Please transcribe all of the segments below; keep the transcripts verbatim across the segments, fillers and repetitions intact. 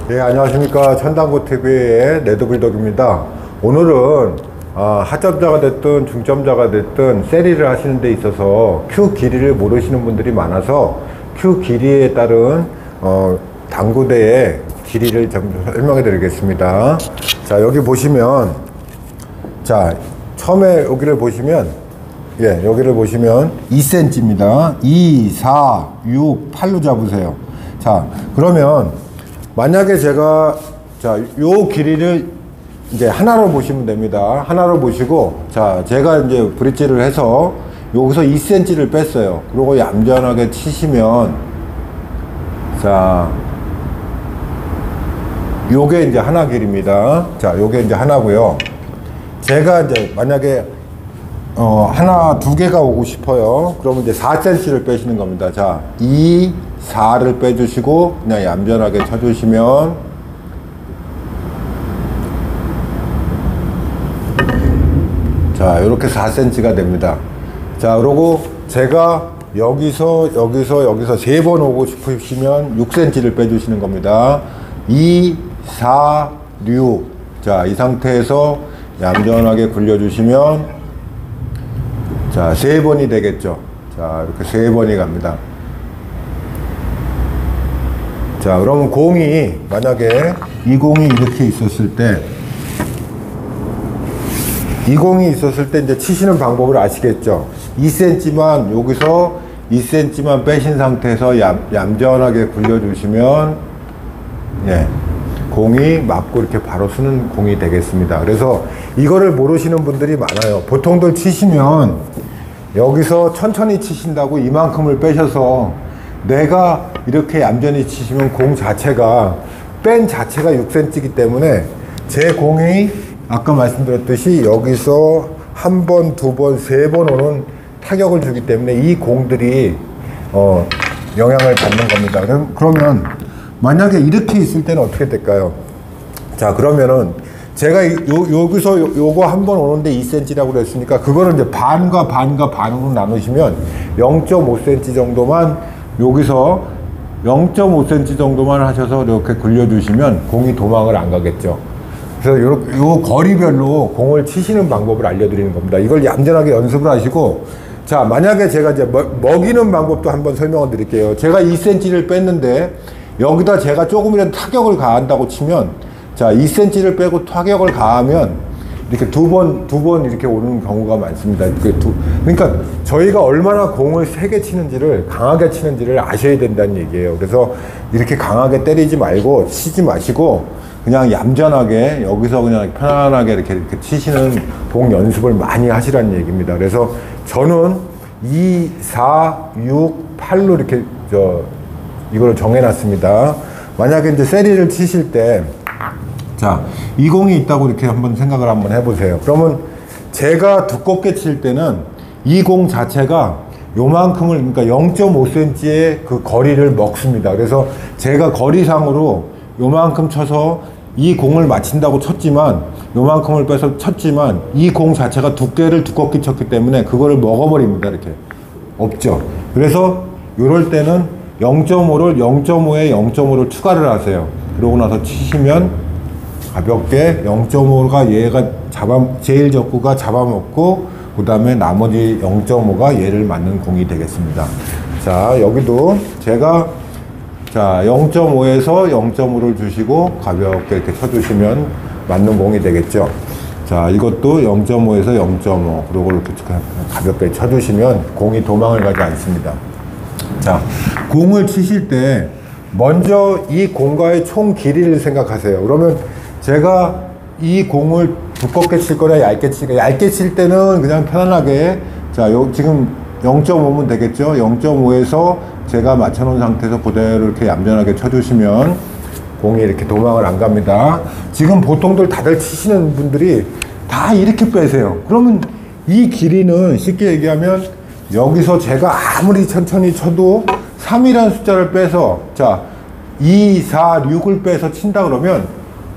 네, 안녕하십니까. 천당구티비의 레드불독입니다. 오늘은 어, 하점자가 됐든 중점자가 됐든 세리를 하시는 데 있어서 큐 길이를 모르시는 분들이 많아서 큐 길이에 따른 어, 당구대의 길이를 좀 설명해 드리겠습니다. 자, 여기 보시면, 자, 처음에 여기를 보시면, 예, 여기를 보시면 이 센티미터입니다. 이, 사, 육, 팔로 잡으세요. 자, 그러면 만약에 제가, 자, 요 길이를 이제 하나로 보시면 됩니다. 하나로 보시고, 자, 제가 이제 브릿지를 해서 여기서 이 센티미터를 뺐어요. 그리고 얌전하게 치시면, 자, 요게 이제 하나 길입니다. 자, 요게 이제 하나고요. 제가 이제 만약에 어, 하나, 두 개가 오고 싶어요. 그러면 이제 사 센티미터를 빼시는 겁니다. 자, 이, 사를 빼주시고, 그냥 얌전하게 쳐주시면, 자, 이렇게 사 센티미터가 됩니다. 자, 그러고 제가 여기서, 여기서, 여기서 세 번 오고 싶으시면 육 센티미터를 빼주시는 겁니다. 이, 사, 육. 자, 이 상태에서 얌전하게 굴려주시면, 자, 세 번이 되겠죠. 자, 이렇게 세 번이 갑니다. 자, 그럼 공이, 만약에 이 공이 이렇게 있었을 때, 이 공이 있었을 때 이제 치시는 방법을 아시겠죠? 이 센티미터만, 여기서 이 센티미터만 빼신 상태에서 얌, 얌전하게 굴려주시면, 예, 공이 맞고 이렇게 바로 쓰는 공이 되겠습니다. 그래서 이거를 모르시는 분들이 많아요. 보통들 치시면 여기서 천천히 치신다고 이만큼을 빼셔서 내가 이렇게 얌전히 치시면 공 자체가 뺀 자체가 육 센티미터이기 때문에 제 공이 아까 말씀드렸듯이 여기서 한 번, 두 번, 세 번 오는 타격을 주기 때문에 이 공들이 어, 영향을 받는 겁니다. 그럼, 그러면 만약에 이렇게 있을 때는 어떻게 될까요? 자, 그러면은 제가 요, 여기서 요, 요거 한 번 오는데 이 센티미터라고 그랬으니까 그거는 이제 반과 반과 반으로 나누시면 영 점 오 센티미터 정도만 여기서 영 점 오 센티미터 정도만 하셔서 이렇게 굴려주시면 공이 도망을 안 가겠죠. 그래서 요, 요 거리별로 공을 치시는 방법을 알려드리는 겁니다. 이걸 얌전하게 연습을 하시고, 자, 만약에 제가 이제 먹이는 방법도 한번 설명을 드릴게요. 제가 이 센티미터를 뺐는데 여기다 제가 조금이라도 타격을 가한다고 치면, 자, 이 센티미터를 빼고 타격을 가하면 이렇게 두 번, 두 번 이렇게 오는 경우가 많습니다. 두, 그러니까 저희가 얼마나 공을 세게 치는지를, 강하게 치는지를 아셔야 된다는 얘기예요. 그래서 이렇게 강하게 때리지 말고 치지 마시고 그냥 얌전하게 여기서 그냥 편안하게 이렇게, 이렇게 치시는 공 연습을 많이 하시라는 얘기입니다. 그래서 저는 이, 사, 육, 팔로 이렇게 저 이걸 정해놨습니다. 만약에 이제 세리를 치실 때, 자, 이 공이 있다고 이렇게 한번 생각을 한번 해보세요. 그러면 제가 두껍게 칠 때는 이 공 자체가 요만큼을, 그러니까 영 점 오 센티미터의 그 거리를 먹습니다. 그래서 제가 거리상으로 요만큼 쳐서 이 공을 맞힌다고 쳤지만, 요만큼을 빼서 쳤지만, 이 공 자체가 두께를 두껍게 쳤기 때문에 그거를 먹어버립니다. 이렇게. 없죠. 그래서 요럴 때는 영 점 오를 영 점 오에 영 점 오를 추가를 하세요. 그러고 나서 치시면 가볍게 영 점 오가 얘가 잡아, 제일 적구가 잡아먹고, 그 다음에 나머지 영 점 오가 얘를 맞는 공이 되겠습니다. 자, 여기도 제가, 자, 영 점 오에서 영 점 오를 주시고 가볍게 이렇게 쳐주시면 맞는 공이 되겠죠. 자, 이것도 영 점 오에서 영 점 오, 그리고 이렇게 가볍게 쳐주시면 공이 도망을 가지 않습니다. 자, 공을 치실 때 먼저 이 공과의 총 길이를 생각하세요. 그러면 제가 이 공을 두껍게 칠 거냐 얇게 칠 거냐, 얇게 칠 때는 그냥 편안하게, 자, 요 지금 영 점 오면 되겠죠. 영 점 오에서 제가 맞춰놓은 상태에서 그대로 이렇게 얌전하게 쳐주시면 공이 이렇게 도망을 안 갑니다. 지금 보통들 다들 치시는 분들이 다 이렇게 빼세요. 그러면 이 길이는 쉽게 얘기하면 여기서 제가 아무리 천천히 쳐도 삼이라는 숫자를 빼서, 자, 이, 사, 육을 빼서 친다 그러면,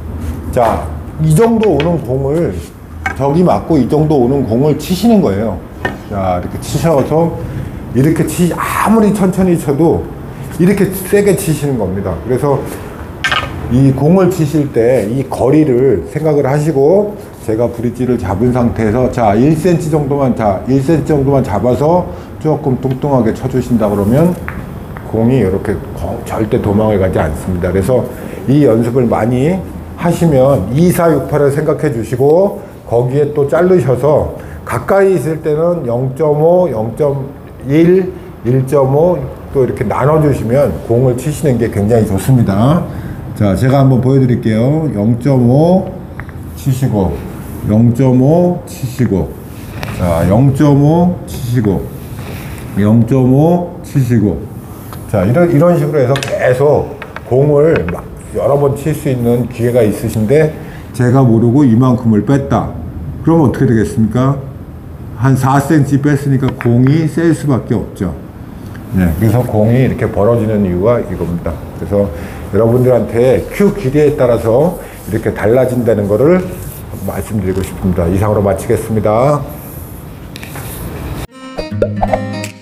자, 이 정도 오는 공을, 저기 맞고 이 정도 오는 공을 치시는 거예요. 자, 이렇게 치셔서 이렇게 치, 아무리 천천히 쳐도 이렇게 세게 치시는 겁니다. 그래서 이 공을 치실 때 이 거리를 생각을 하시고 제가 브릿지를 잡은 상태에서 자 일 센티미터 정도만 자 일 센티미터 정도만 잡아서 조금 뚱뚱하게 쳐주신다 그러면 공이 이렇게 절대 도망을 가지 않습니다. 그래서 이 연습을 많이 하시면 이, 사, 육, 팔을 생각해 주시고 거기에 또 자르셔서 가까이 있을 때는 영 점 오, 영 점 일, 일 점 오 또 이렇게 나눠 주시면 공을 치시는 게 굉장히 좋습니다. 자, 제가 한번 보여드릴게요. 영 점 오 치시고, 영 점 오 치시고, 자, 영 점 오 치시고, 영 점 오 치시고, 자, 이런, 이런 식으로 해서 계속 공을 막 여러 번 칠 수 있는 기회가 있으신데, 제가 모르고 이만큼을 뺐다. 그럼 어떻게 되겠습니까? 한 사 센티미터 뺐으니까 공이 셀 수밖에 없죠. 네, 그래서 공이 이렇게 벌어지는 이유가 이겁니다. 그래서 여러분들한테 큐 길이에 따라서 이렇게 달라진다는 것을 말씀드리고 싶습니다. 이상으로 마치겠습니다.